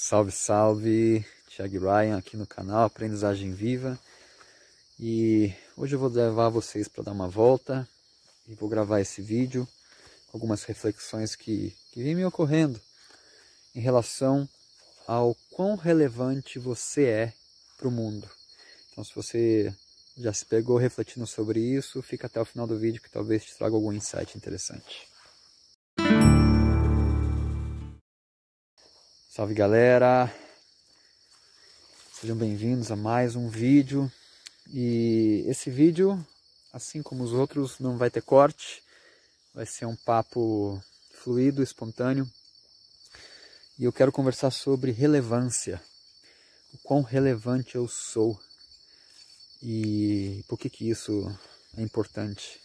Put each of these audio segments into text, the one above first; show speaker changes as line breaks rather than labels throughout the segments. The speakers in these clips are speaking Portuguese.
Salve, salve! Thiago Ryan aqui no canal Aprendizagem Viva. E hoje eu vou levar vocês para dar uma volta e vou gravar esse vídeo com algumas reflexões que vêm me ocorrendo em relação ao quão relevante você é para o mundo. Então, se você já se pegou refletindo sobre isso, fica até o final do vídeo que talvez te traga algum insight interessante. Salve, galera! Sejam bem-vindos a mais um vídeo. E esse vídeo, assim como os outros, não vai ter corte. Vai ser um papo fluido, espontâneo. E eu quero conversar sobre relevância. O quão relevante eu sou. E por que isso é importante.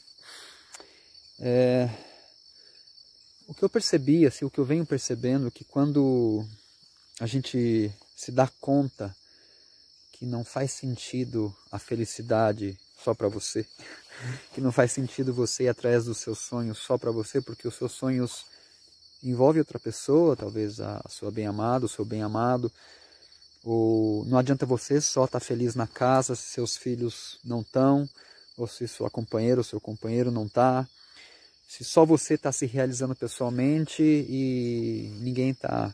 O que eu percebi, assim, o que eu venho percebendo, é que quando a gente se dá conta que não faz sentido a felicidade só para você, que não faz sentido você ir atrás dos seus sonhos só para você, porque os seus sonhos envolvem outra pessoa, talvez a sua bem-amada, o seu bem-amado, ou não adianta você só estar feliz na casa se seus filhos não estão, ou se sua companheira ou seu companheiro não está, se só você está se realizando pessoalmente e ninguém está...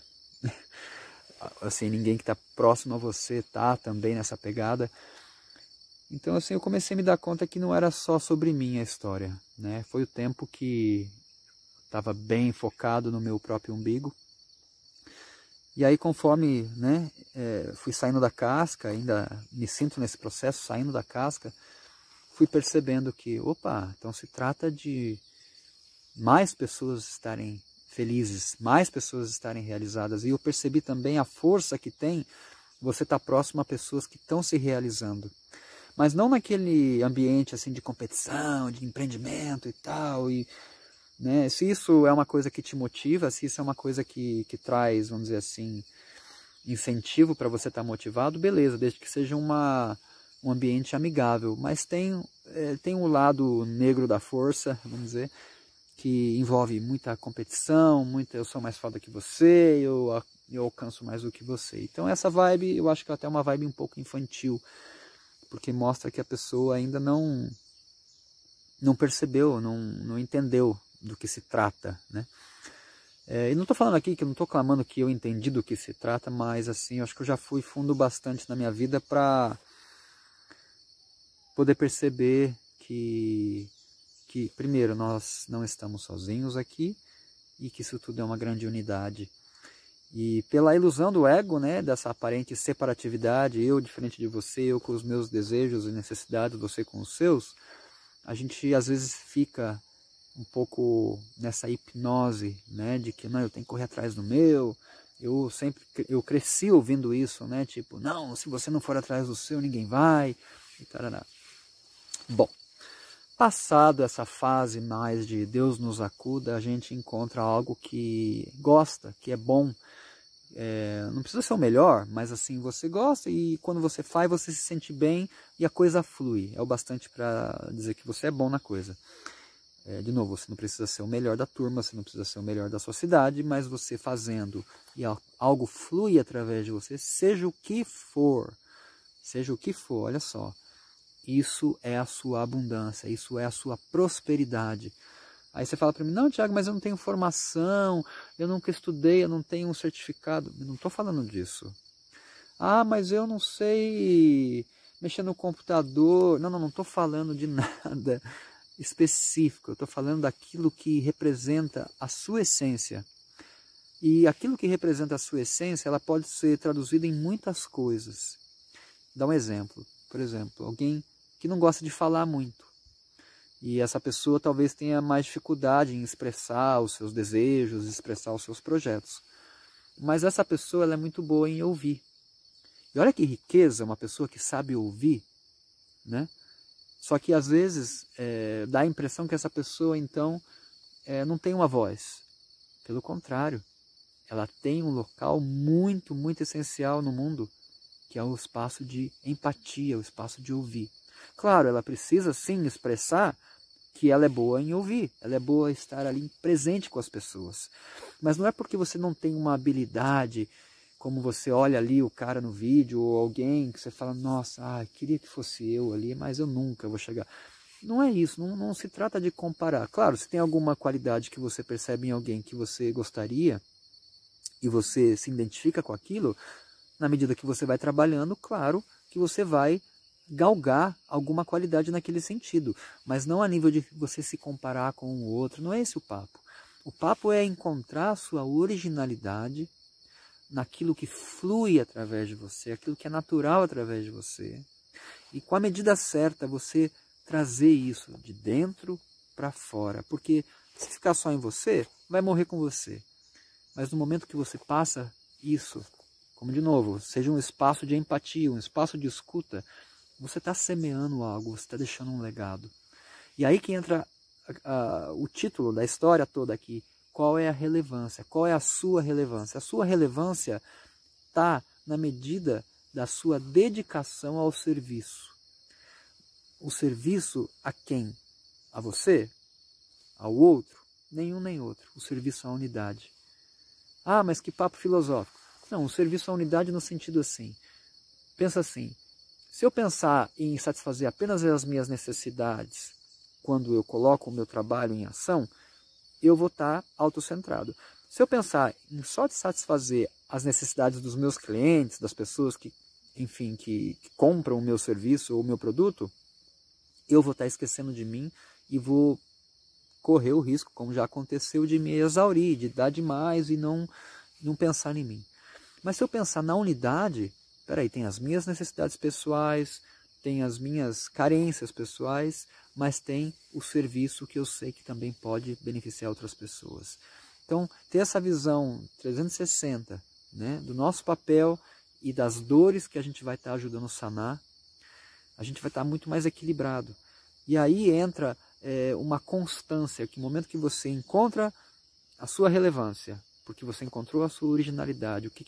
assim, ninguém que está próximo a você está também nessa pegada. Então, assim, eu comecei a me dar conta que não era só sobre mim a história, né? Foi o tempo que estava bem focado no meu próprio umbigo. E aí, conforme, né, fui saindo da casca, ainda me sinto nesse processo, saindo da casca, fui percebendo que, opa, então se trata de mais pessoas estarem felizes, mais pessoas estarem realizadas. E eu percebi também a força que tem você estar próximo a pessoas que estão se realizando. Mas não naquele ambiente assim de competição, de empreendimento e tal. E, né, se isso é uma coisa que te motiva, se isso é uma coisa que traz, vamos dizer assim, incentivo para você estar motivado, beleza, desde que seja um ambiente amigável. Mas tem um lado negro da força, vamos dizer, que envolve muita competição, eu sou mais foda que você, eu alcanço mais do que você. Então essa vibe, eu acho que é até uma vibe um pouco infantil, porque mostra que a pessoa ainda não percebeu, não entendeu do que se trata, né? E não estou falando aqui que eu não estou clamando que eu entendi do que se trata, mas assim, eu acho que eu já fui fundo bastante na minha vida para poder perceber que primeiro, nós não estamos sozinhos aqui e que isso tudo é uma grande unidade. E pela ilusão do ego, né, dessa aparente separatividade, eu diferente de você, eu com os meus desejos e necessidades, você com os seus, a gente às vezes fica um pouco nessa hipnose, né, de que não, eu tenho que correr atrás do meu. Eu cresci ouvindo isso, né, tipo, não, se você não for atrás do seu, ninguém vai, e tarará. Bom, passado essa fase mais de Deus nos acuda, a gente encontra algo que gosta, que é bom. Não precisa ser o melhor, mas assim, você gosta e quando você faz, você se sente bem e a coisa flui. É o bastante para dizer que você é bom na coisa. De novo, você não precisa ser o melhor da turma, você não precisa ser o melhor da sua cidade, mas você fazendo e algo flui através de você, seja o que for, olha só. Isso é a sua abundância, isso é a sua prosperidade. Aí você fala para mim, não, Thiago, mas eu não tenho formação, eu nunca estudei, eu não tenho um certificado. Eu não estou falando disso. Ah, mas eu não sei mexer no computador. Não estou falando de nada específico. Eu estou falando daquilo que representa a sua essência. E aquilo que representa a sua essência, ela pode ser traduzida em muitas coisas. Dá um exemplo. Por exemplo, alguém que não gosta de falar muito. E essa pessoa talvez tenha mais dificuldade em expressar os seus desejos, expressar os seus projetos. Mas essa pessoa ela é muito boa em ouvir. E olha que riqueza uma pessoa que sabe ouvir, né? Só que às vezes dá a impressão que essa pessoa então não tem uma voz. Pelo contrário, ela tem um local muito, muito essencial no mundo, que é o espaço de empatia, o espaço de ouvir. Claro, ela precisa sim expressar que ela é boa em ouvir, ela é boa em estar ali presente com as pessoas. Mas não é porque você não tem uma habilidade como você olha ali o cara no vídeo, ou alguém que você fala, nossa, queria que fosse eu ali, mas eu nunca vou chegar. Não é isso, não se trata de comparar. Claro, se tem alguma qualidade que você percebe em alguém que você gostaria, e você se identifica com aquilo, na medida que você vai trabalhando, claro que você vai galgar alguma qualidade naquele sentido, mas não a nível de você se comparar com o outro, não é esse o papo. O papo é encontrar a sua originalidade naquilo que flui através de você, aquilo que é natural através de você, e com a medida certa você trazer isso de dentro para fora, porque se ficar só em você, vai morrer com você. Mas no momento que você passa isso, como de novo, seja um espaço de empatia, um espaço de escuta, você está semeando algo, você está deixando um legado. E aí que entra o título da história toda aqui. Qual é a relevância? Qual é a sua relevância? A sua relevância está na medida da sua dedicação ao serviço. O serviço a quem? A você? Ao outro? Nenhum nem outro. O serviço à unidade. Mas que papo filosófico. Não, o serviço à unidade no sentido assim. Pensa assim, se eu pensar em satisfazer apenas as minhas necessidades quando eu coloco o meu trabalho em ação, eu vou estar autocentrado. Se eu pensar em só de satisfazer as necessidades dos meus clientes, das pessoas que, enfim, que compram o meu serviço ou o meu produto, eu vou estar esquecendo de mim e vou correr o risco, como já aconteceu, de me exaurir, de dar demais e não pensar em mim. Mas se eu pensar na unidade, peraí, tem as minhas necessidades pessoais, tem as minhas carências pessoais, mas tem o serviço que eu sei que também pode beneficiar outras pessoas. Então, ter essa visão 360, né, do nosso papel e das dores que a gente vai estar ajudando a sanar, a gente vai estar muito mais equilibrado. E aí entra uma constância, que no momento que você encontra a sua relevância, porque você encontrou a sua originalidade, o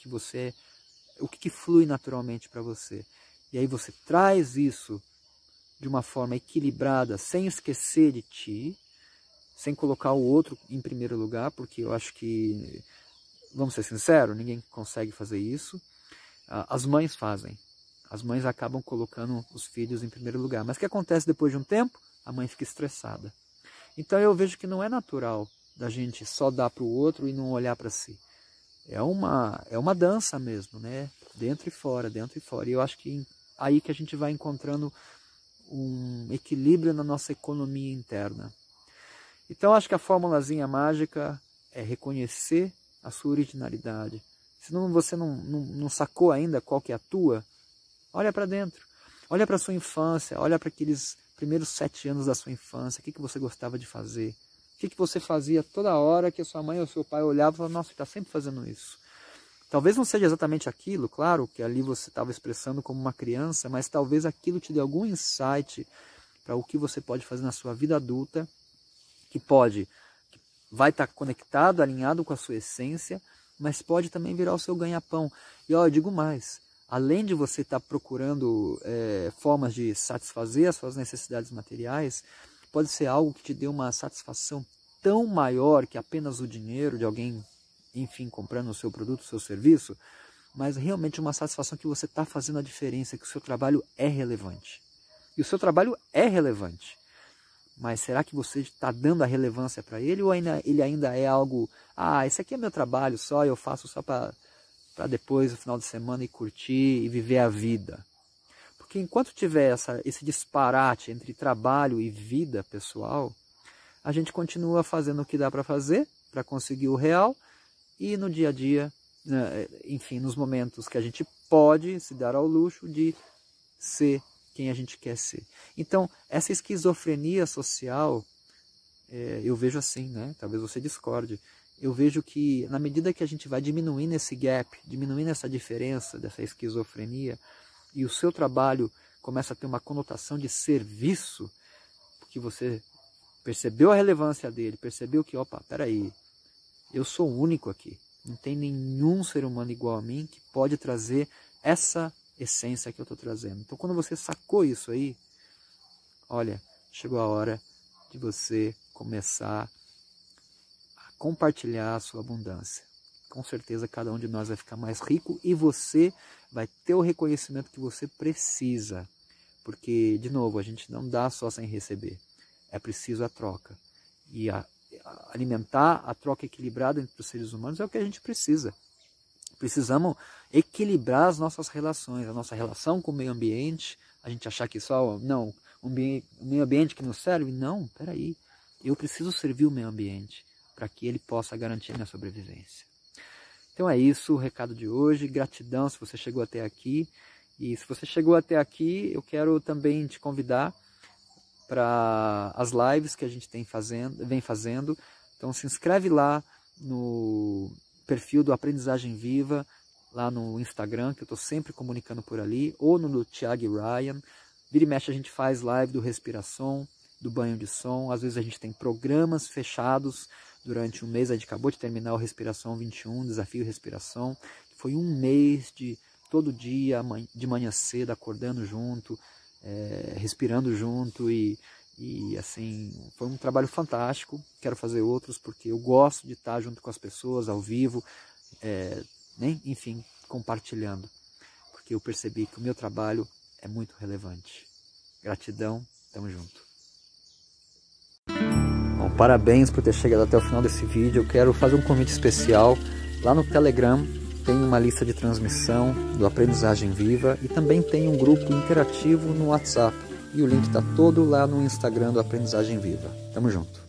que flui naturalmente para você. E aí você traz isso de uma forma equilibrada, sem esquecer de ti, sem colocar o outro em primeiro lugar, porque eu acho que, vamos ser sinceros, ninguém consegue fazer isso. As mães fazem. As mães acabam colocando os filhos em primeiro lugar. Mas o que acontece depois de um tempo? A mãe fica estressada. Então eu vejo que não é natural da gente só dar para o outro e não olhar para si. É uma dança mesmo, né? Dentro e fora, dentro e fora. E eu acho que aí que a gente vai encontrando um equilíbrio na nossa economia interna. Então acho que a formulazinha mágica é reconhecer a sua originalidade. Se você não sacou ainda qual que é a tua, olha para dentro. Olha para a sua infância, olha para aqueles primeiros 7 anos da sua infância, o que você gostava de fazer. O que você fazia toda hora que a sua mãe ou seu pai olhava e falava, nossa, você está sempre fazendo isso. Talvez não seja exatamente aquilo, claro, que ali você estava expressando como uma criança, mas talvez aquilo te dê algum insight para o que você pode fazer na sua vida adulta, que vai estar conectado, alinhado com a sua essência, mas pode também virar o seu ganha-pão. E eu digo mais, além de você estar procurando formas de satisfazer as suas necessidades materiais, pode ser algo que te dê uma satisfação tão maior que apenas o dinheiro de alguém, enfim, comprando o seu produto, o seu serviço, mas realmente uma satisfação que você está fazendo a diferença, que o seu trabalho é relevante. E o seu trabalho é relevante. Mas será que você está dando a relevância para ele ou ele ainda é algo, esse aqui é meu trabalho só, eu faço só para depois, no final de semana, ir curtir e viver a vida? Porque enquanto tiver esse disparate entre trabalho e vida pessoal, a gente continua fazendo o que dá para fazer, para conseguir o real, e no dia a dia, enfim, nos momentos que a gente pode se dar ao luxo de ser quem a gente quer ser. Então, essa esquizofrenia social, eu vejo assim, né? Talvez você discorde. Eu vejo que na medida que a gente vai diminuindo esse gap, diminuindo essa diferença dessa esquizofrenia, e o seu trabalho começa a ter uma conotação de serviço, porque você percebeu a relevância dele, percebeu que, peraí, eu sou único aqui. Não tem nenhum ser humano igual a mim que pode trazer essa essência que eu estou trazendo. Então, quando você sacou isso aí, olha, chegou a hora de você começar a compartilhar a sua abundância. com certeza cada um de nós vai ficar mais rico e você vai ter o reconhecimento que você precisa. Porque, de novo, a gente não dá só sem receber. É preciso a troca. E alimentar a troca equilibrada entre os seres humanos é o que a gente precisa. Precisamos equilibrar as nossas relações, a nossa relação com o meio ambiente. A gente achar que só, não, o meio ambiente que nos serve. Não, peraí. Eu preciso servir o meio ambiente para que ele possa garantir a minha sobrevivência. Então é isso o recado de hoje. Gratidão se você chegou até aqui. E se você chegou até aqui, eu quero também te convidar para as lives que a gente vem fazendo. Então se inscreve lá no perfil do Aprendizagem Viva, lá no Instagram, que eu estou sempre comunicando por ali, ou no do Thiago Ryan. Vira e mexe a gente faz live do respiração, do banho de som. Às vezes a gente tem programas fechados durante um mês. A gente acabou de terminar o Respiração 21, Desafio Respiração. Foi um mês de todo dia, de manhã cedo, acordando junto, respirando junto e assim, foi um trabalho fantástico. Quero fazer outros porque eu gosto de estar junto com as pessoas, ao vivo, enfim, compartilhando. Porque eu percebi que o meu trabalho é muito relevante. Gratidão, tamo junto. Bom, parabéns por ter chegado até o final desse vídeo. Eu quero fazer um convite especial. Lá no Telegram tem uma lista de transmissão do Aprendizagem Viva e também tem um grupo interativo no WhatsApp. E o link está todo lá no Instagram do Aprendizagem Viva. Tamo junto.